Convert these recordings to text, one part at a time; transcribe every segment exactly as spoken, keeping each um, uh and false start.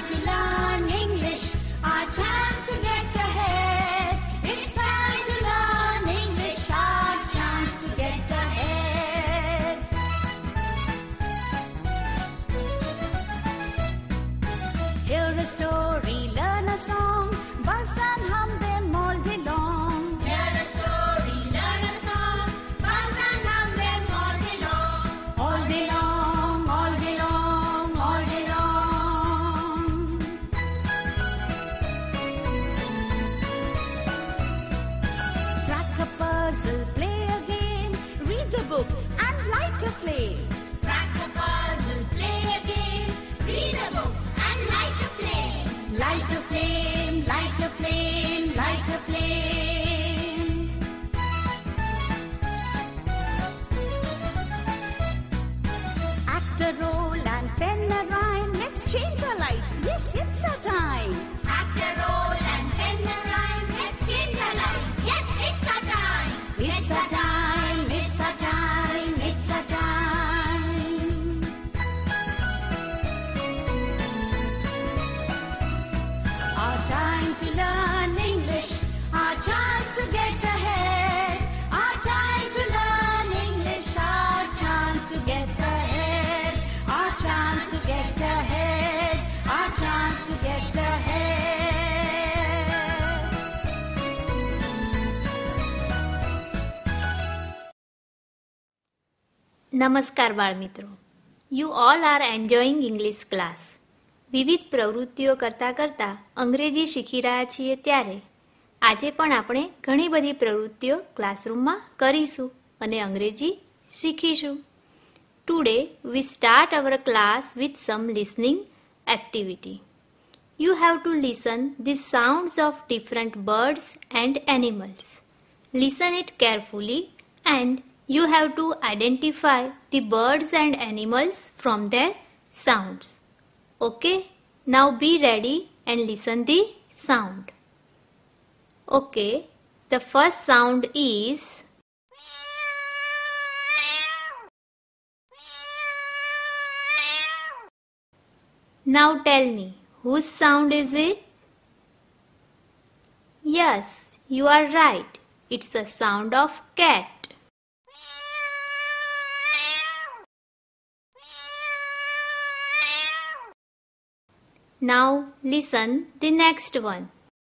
time to learn English, our chance to get ahead. It's time to learn English, our chance to get ahead. Hear a story, learn a song, buzz and hum them all day long. Hear a story, learn a song, buzz and hum them all day long. All day long, all day long, all day long. Crack a puzzle, play a game, read a book and light a flame. Crack a puzzle, play a game, read a book and light a flame. Light a flame, light a flame, light a flame. Act a role and pen a rhyme. Let's change our lives. Yes, it's our time. Act a role and pen a rhyme. Let's change our lives. Yes, it's our time. It's our time. It's our time. It's our time. Our time to learn English. Our chance to get ahead. Our time to learn English. Our chance to get ahead. Our chance to get ahead. Our chance to get ahead. નમસ્કાર બાળમિત્રો. You all are enjoying English class. વિવિધ પ્રવૃત્તિઓ કરતાં કરતાં અંગ્રેજી શીખી રહ્યા છીએ ત્યારે આજે પણ આપણે ઘણી બધી પ્રવૃત્તિઓ ક્લાસરૂમમાં કરીશું અને અંગ્રેજી શીખીશું. Today we start our class with some listening activity. You have to listen the sounds of different birds and animals. Listen it carefully and you have to identify the birds and animals from their sounds. Okay, now be ready and listen the sound. Okay, the first sound is now tell me, whose sound is it? Yes, you are right. It's the sound of cat. Now listen the next one.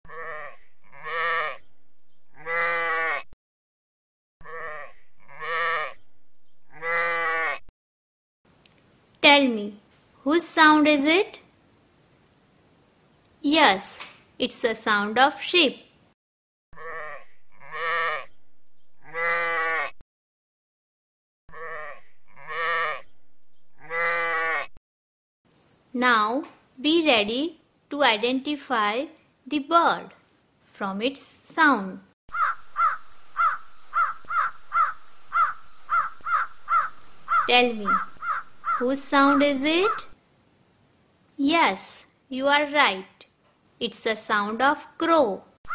Tell me, whose sound is it? Yes, it's the sound of sheep. Now be ready to identify the bird from its sound. Tell me, whose sound is it? Yes, you are right. It's the sound of crow.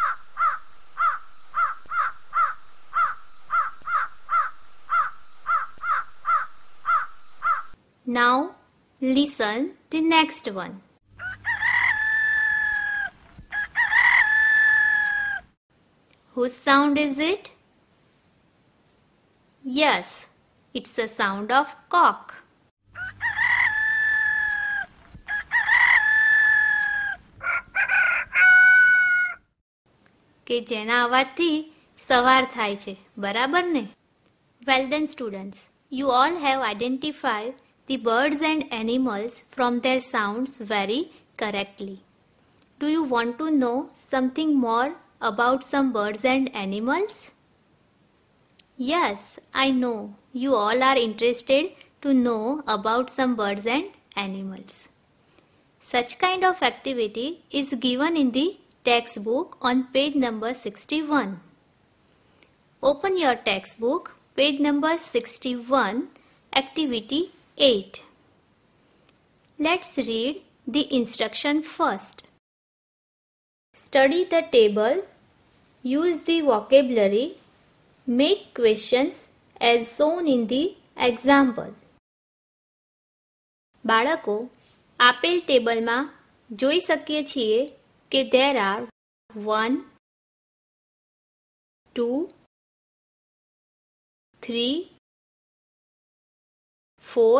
Now listen the next one. Whose sound is it? Yes, it's the sound of cock. કે જેના અવાજથી સવાર થાય છે, બરાબર ને? Well done students. You all have identified the birds and animals from their sounds very correctly. Do you want to know something more about some birds and animals? Yes, I know you all are interested to know about some birds and animals. Such kind of activity is given in the textbook on page number sixty-one. Open your textbook, page number sixty-one, activity eight. Let's read the instruction first. Study the table, use the vocabulary, make questions as shown in the example. બાળકો, આપેલ ટેબલમાં જોઈ શકીએ છીએ કે there are one, two, three, four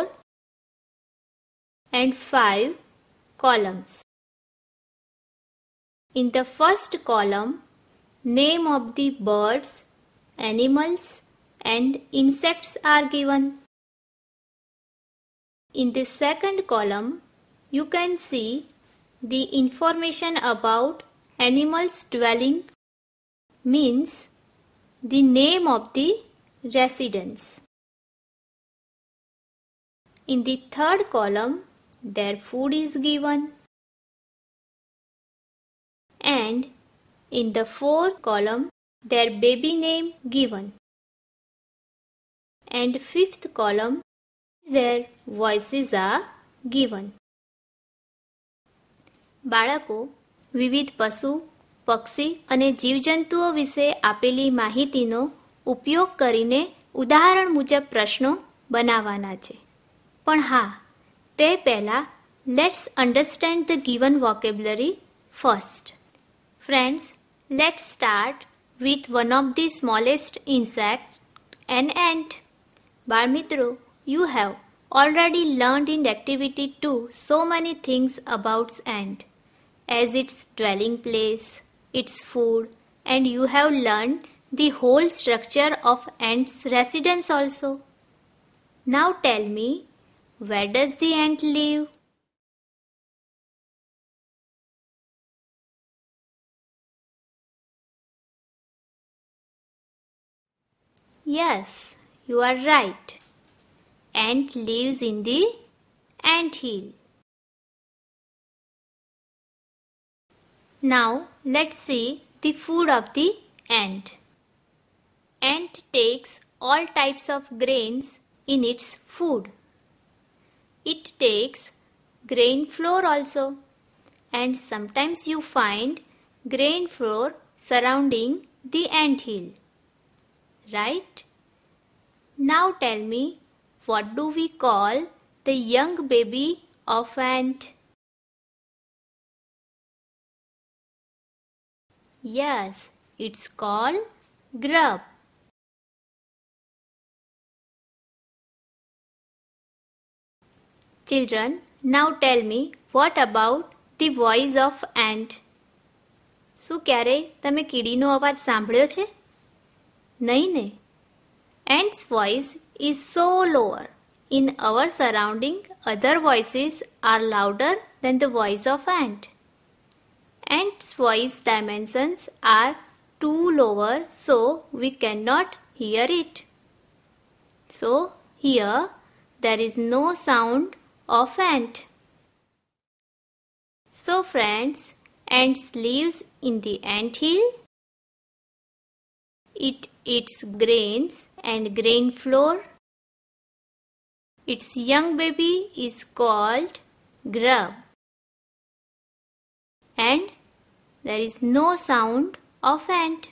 and five columns. In the first column, name of the birds, animals and insects are given. In the second column, you can see the information about animals dwelling, means the name of the residence. In the third column, their food is given. And in the fourth column, their baby name given. And fifth column, their voices are given. બાળકો વિવિધ પશુ, પક્ષી અને જીવજંતુઓ વિશે આપેલી માહિતીનો ઉપયોગ કરીને ઉદાહરણ મુજબ પ્રશ્નો બનાવવાના છે. પણ હા, તે પહેલા let's understand the given vocabulary first. Friends, let's start with one of the smallest insects, an ant. બાળમિત્રો, you have already learned in activity two so many things about ant, as its dwelling place, its food, and you have learned the whole structure of ant's residence also. Now tell me, where does the ant live? Yes, you are right. Ant lives in the ant hill. Now let's see the food of the ant. Ant takes all types of grains in its food. It takes grain flour also, and sometimes you find grain flour surrounding the ant hill. Right? Now tell me, what do we call the young baby of ant? Yes, it's called grub. Children, now tell me, what about the voice of ant? શું ક્યારે તમે કીડીનો અવાજ સાંભળ્યો છે? નહીં ને? Ant's voice is so lower. In our surrounding, other voices are louder than the voice of ant. Ant's voice dimensions are too lower, so we cannot hear it. So here there is no sound of ant. So friends, ant lives in the ant hill. It eats grains and grain flour. Its young baby is called grub. And there is no sound of ant.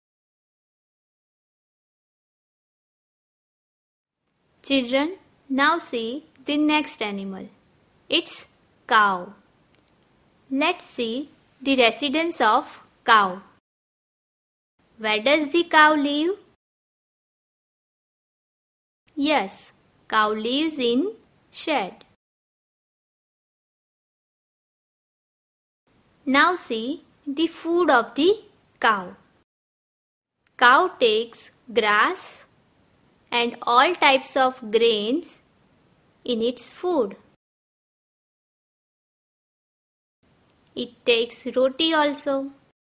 Children, now see the next animal. It's cow. Let's see the residence of cow. Where does the cow live? Yes, cow lives in shed. Now see the food of the cow. Cow takes grass and all types of grains in its food. It takes roti also.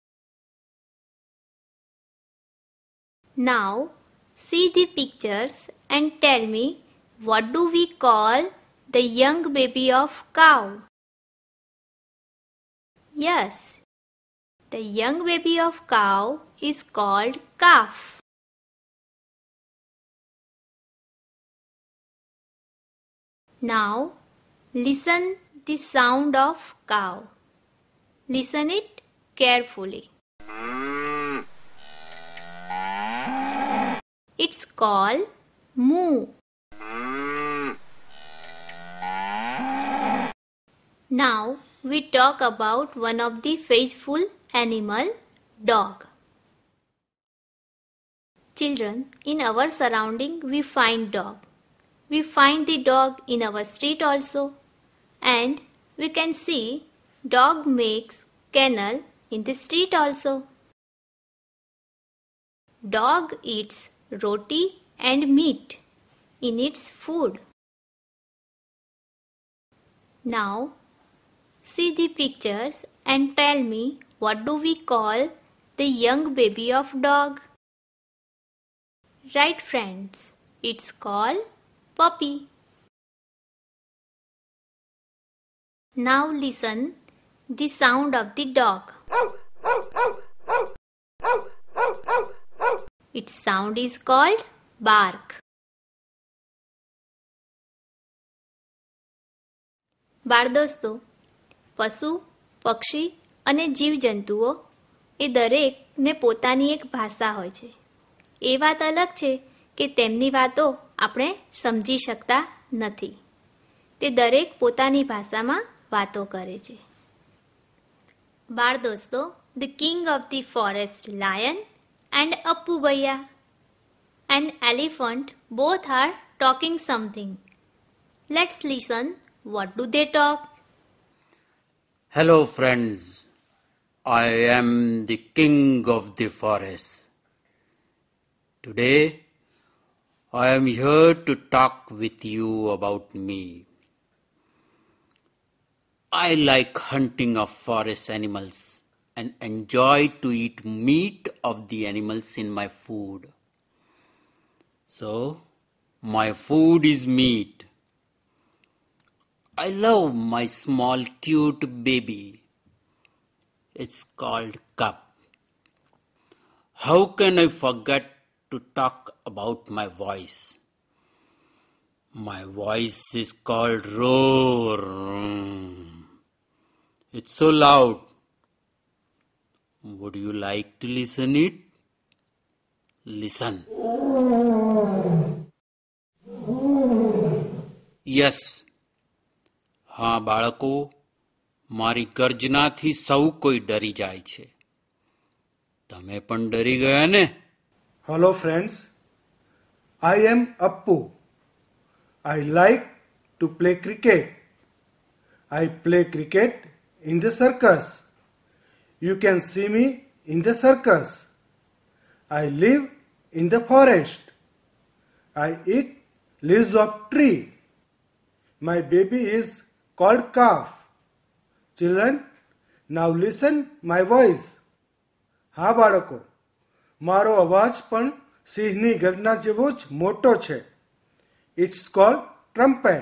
Now see the pictures and tell me, what do we call the young baby of cow? Yes, the young baby of cow is called calf. Now listen the sound of cow. Listen it carefully. It's called moo. Now we talk about one of the faithful animal, dog. Children, in our surrounding we find dog. We find the dog in our street also, and we can see dog makes kennel in the street also. Dog eats roti and meat in its food. Now, see the pictures and tell me what do we call the young baby of dog? Right friends, it's called puppy. Now listen the sound of the dog. Its sound is called bark. બાળદોસ્તો, પશુ, પક્ષી અને જીવજંતુઓ એ દરેકને પોતાની એક ભાષા હોય છે. એ વાત અલગ છે કે તેમની વાતો આપણે સમજી શકતા નથી. તે દરેક પોતાની ભાષામાં વાતો કરે છે. બાળદોસ્તો, the king of the forest lion and Appu Bhaiya and elephant both are talking something. Let's listen. What do they talk? Hello friends, I am the king of the forest. Today I am here to talk with you about me. I like hunting of forest animals and enjoy to eat meat of the animals in my food. So, my food is meat. I love my small cute baby. It's called cub. How can I forget to talk about my voice? My voice is called roar. It's so loud. Would you like to listen it? Listen. Yes. હા બાળકો, મારી ગર્જનાથી સૌ કોઈ ડરી જાય છે. તમે પણ ડરી ગયા ને? Hello friends, I am Appu. I like to play cricket. I play cricket in the circus. You can see me in the circus. I live in the forest. I eat leaves of tree. My baby is called calf. Children, now listen my voice. હા બાળકો, મારો અવાજ પણ સિંહની ગર્જના જેવો જ મોટો છે. It's called trumpet.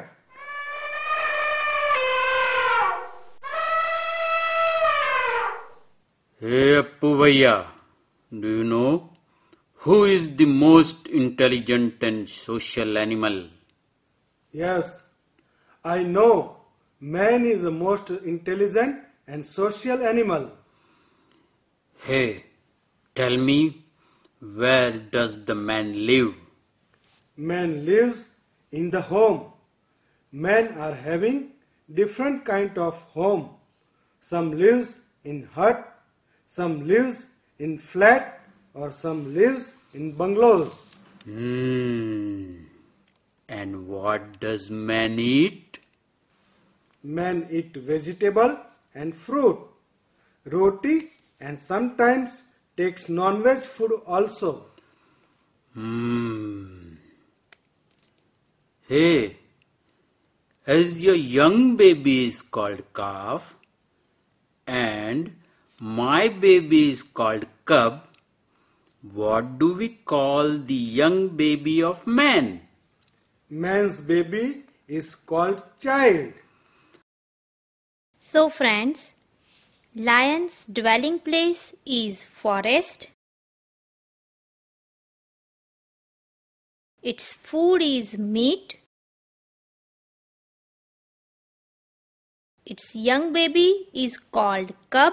Hey Appu Bhaiya, do you know who is the most intelligent and social animal? Yes, I know. Man is the most intelligent and social animal. Hey, tell me, where does the man live? Man lives in the home. Men are having different kind of home. Some lives in hut, some lives in flat, or some lives in bungalows. Hmm. And what does man eat? Men eat vegetable and fruit, roti, and sometimes takes non-veg food also. Hmm. Hey, as your young baby is called calf and my baby is called cub, what do we call the young baby of man? Man's baby is called child. So friends, lion's dwelling place is forest. Its food is meat. Its young baby is called cub.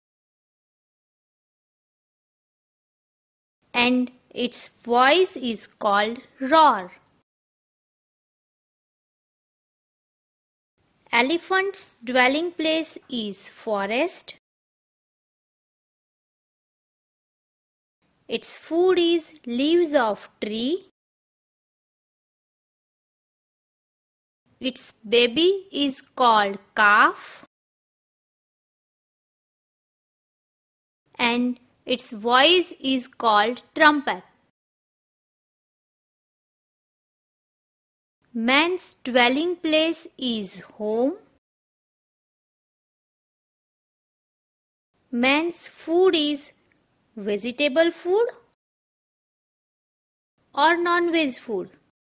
And its voice is called roar. elephant's dwelling place is forest. Its food is leaves of tree. Its baby is called calf. And its voice is called trumpet. Man's dwelling place is home. Man's food is vegetable food or non-veg food.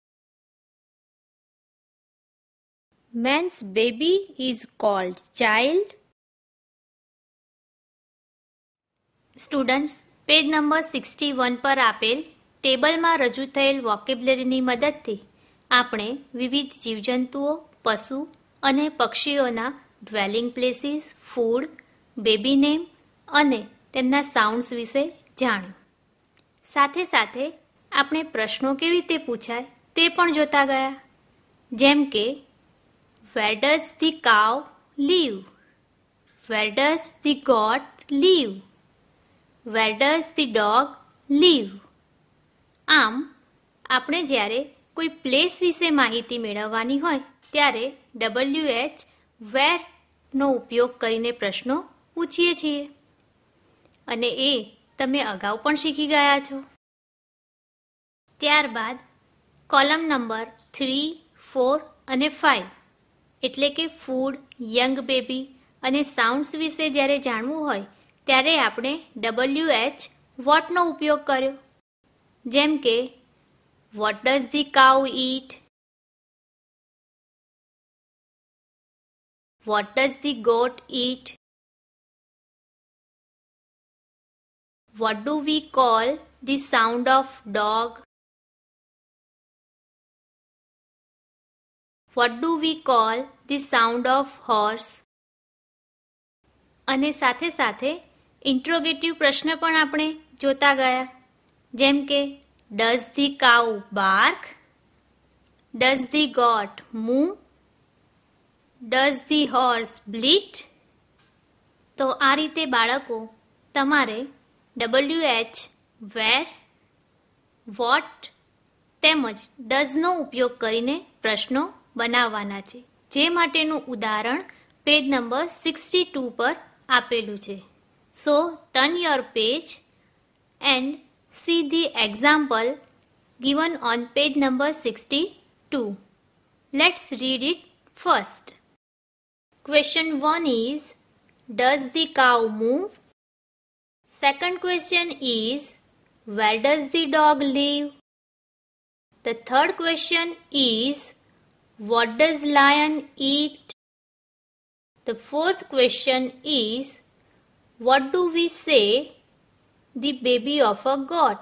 Man's baby is called child. Students page number sixty one પર આપેલ ટેબલમાં રજૂ થયેલ વોકેબ્યુલરીની મદદથી આપણે વિવિધ જીવજંતુઓ, પશુ અને પક્ષીઓના dwelling places, food, baby name અને તેમના સાઉન્ડ્સ વિશે જાણ્યું. સાથે સાથે આપણે પ્રશ્નો કેવી રીતે પૂછાય તે પણ જોતા ગયા. જેમ કે where does the cow live? Where does the goat live? Where does the dog live? આમ આપણે જ્યારે કોઈ પ્લેસ વિશે માહિતી મેળવવાની હોય ત્યારે ડબલ્યુ એચ વેર નો ઉપયોગ કરીને પ્રશ્નો પૂછીએ છીએ અને એ તમે અગાઉ પણ શીખી ગયા છો. ત્યારબાદ કોલમ નંબર થ્રી, ફોર અને ફાઇવ એટલે કે ફૂડ, યંગ બેબી અને સાઉન્ડ્સ વિશે જ્યારે જાણવું હોય ત્યારે આપણે ડબલ્યુ એચ વોટનો ઉપયોગ કર્યો. જેમ કે what does the cow eat? What does the goat eat? What do we call the sound of dog? What do we call the sound of horse? અને સાથે સાથે ઇન્ટ્રોગેટિવ પ્રશ્ન પણ આપણે જોતા ગયા. જેમ કે does the cow bark? Does the goat moo? Does the horse bleat? તો આ રીતે બાળકો તમારે ડબલ્યુ એચ, વેર, વોટ તેમજ ડઝનો ઉપયોગ કરીને પ્રશ્નો બનાવવાના છે, જે માટેનું ઉદાહરણ પેજ નંબર સિક્સટી ટુ પર આપેલું છે. So turn your page and see the example given on page number sixty-two. Let's read it first. Question one is, does the cow move? Second question is, where does the dog live? The third question is, what does lion eat? The fourth question is, what do we say the baby of a goat?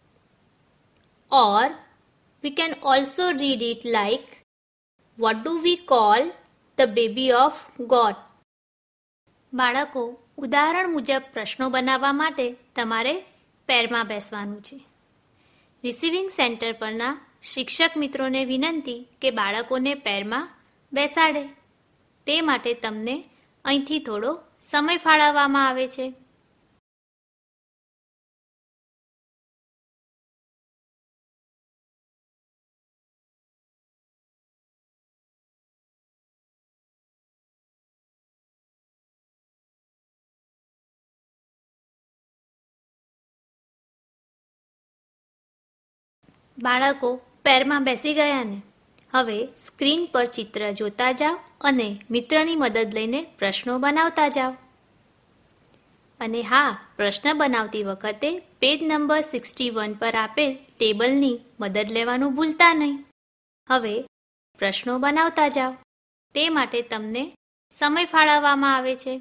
Or we can also read it like, what do we call the baby of goat? બાળકો ઉદાહરણ મુજબ પ્રશ્નો બનાવવા માટે તમારે પેરમાં બેસવાનું છે. Receiving centre પરના શિક્ષક મિત્રોને વિનંતી કે બાળકોને પેરમાં બેસાડે. તે માટે તમને અહીંથી થોડો સમય ફાળવવામાં આવે છે. બાળકો પેરમાં બેસી ગયા ને? હવે સ્ક્રીન પર ચિત્ર જોતા જાઓ અને મિત્રની મદદ લઈને પ્રશ્નો બનાવતા જાઓ. અને હા, પ્રશ્ન બનાવતી વખતે પેજ નંબર સિક્સટી વન પર આપેલ ટેબલની મદદ લેવાનું ભૂલતા નહીં. હવે પ્રશ્નો બનાવતા જાઓ. તે માટે તમને સમય ફાળવવામાં આવે છે.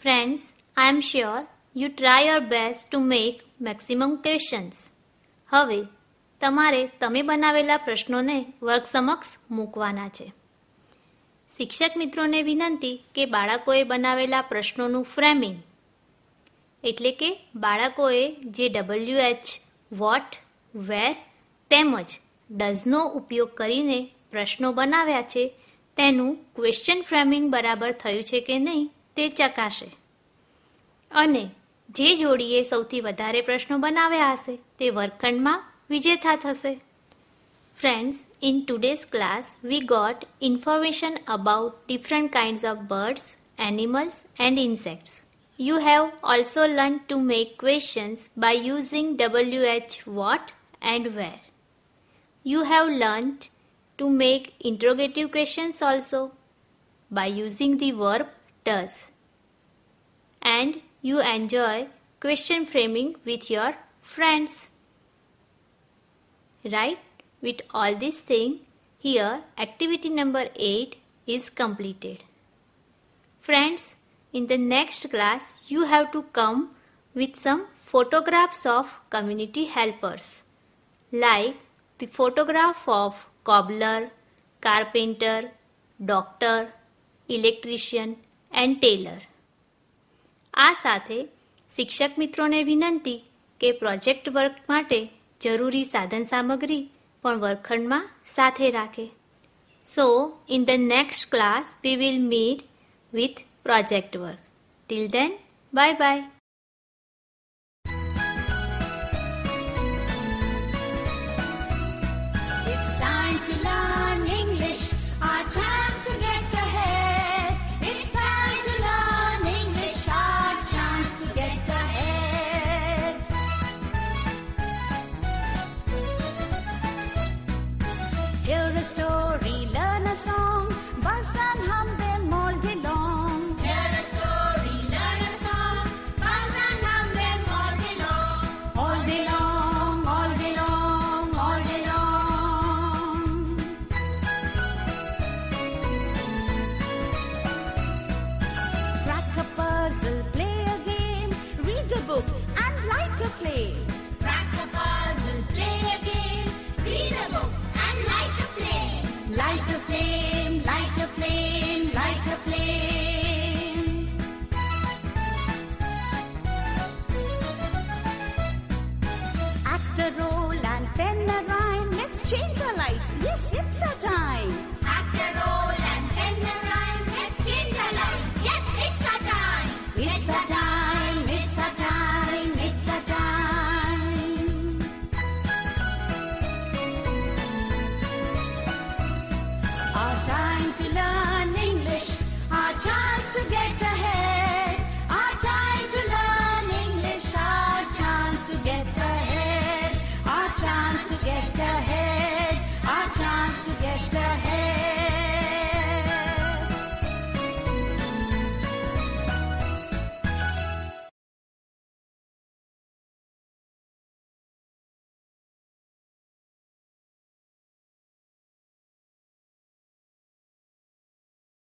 Friends, I am sure you try your best to make maximum questions. હવે તમારે તમે બનાવેલા પ્રશ્નોને વર્ગ સમક્ષ મૂકવાના છે. શિક્ષક મિત્રોને વિનંતી કે બાળકોએ બનાવેલા પ્રશ્નોનું ફ્રેમિંગ એટલે કે બાળકોએ જે ડબલ્યુ એચ, વોટ, વેર તેમજ ડઝનો ઉપયોગ કરીને પ્રશ્નો બનાવ્યા છે તેનું ક્વેશ્ચન ફ્રેમિંગ બરાબર થયું છે કે નહીં તે ચકાસે અને જે જોડીએ સૌથી વધારે પ્રશ્નો બનાવ્યા હશે તે વર્ગખંડમાં વિજેતા થશે. Friends, in today's class we got information about different kinds of birds, animals and insects. You have also learned to make questions by using W H, what and where. You have learned to make interrogative questions also by using the verb does. And you enjoy question framing with your friends. Right? With all these things, here activity number eight is completed. Friends, in the next class, you have to come with some photographs of community helpers, like the photograph of cobbler, carpenter, doctor, electrician and tailor. આ સાથે શિક્ષક મિત્રોને વિનંતી કે project work માટે જરૂરી સાધન સામગ્રી પણ વર્ગખંડમાં સાથે રાખે. So, in the next class, we will meet with project work. Till then, bye bye.